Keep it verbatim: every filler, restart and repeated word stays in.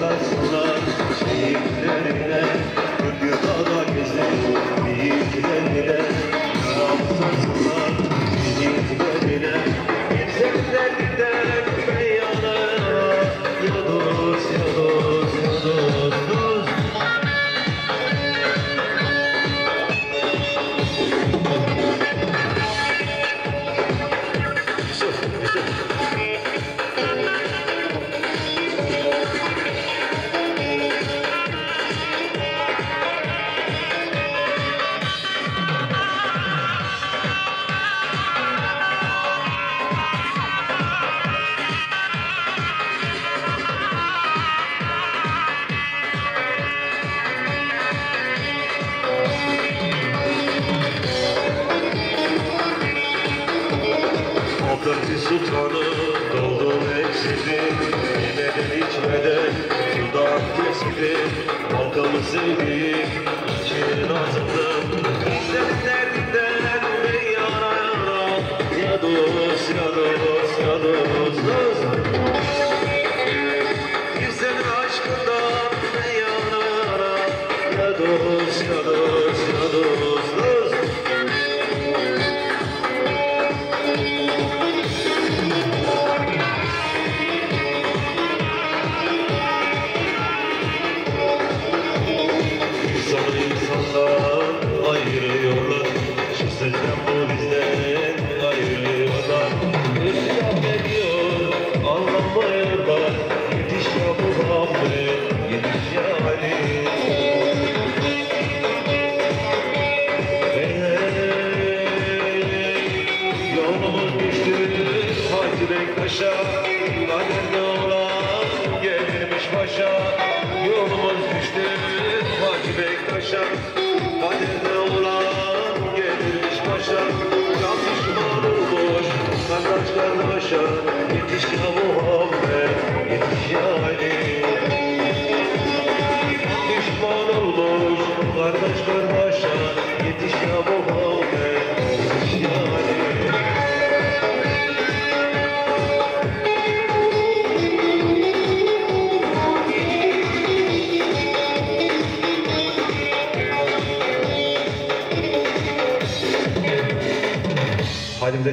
sarsınlar şehitlerine, Kırgıdağ'da gezer büyüklerine, yaram sarsınlar şehitlerine, gitsenler gider meyana, ya dost ya dost ya dost dost. Altı sultanı doldu eksidi, yemeden içmeden sudan kesidi, halkamı sevdik, için azındım, bizlerin derdinden ve yana yana, ya dost ya dost ya dost dost. Bizlerin aşkından ve yana yana, ya dost ya dost ya dost dost. İnsanı insandan ayırıyorlar, şu sözden bu bizden ayırıyorlar. İsyan ediyor, anlamıyorlar, yetiş ya Muhammed, yetiş ya Ali. Yolumuz düştü Hacı Bektaş'a, kaderde olan gelirmiş başa. Yolumuz düştü Hacı Bektaş'a, kaderde olan gelirmiş başa. Can düşman olmuş kardeş kardeşa, yetiş ya Muhammed, yetiş ya Ali. Düşman olmuş kardeş kardeşa, yetiş ya Muhammed, yetiş ya Ali. Halimde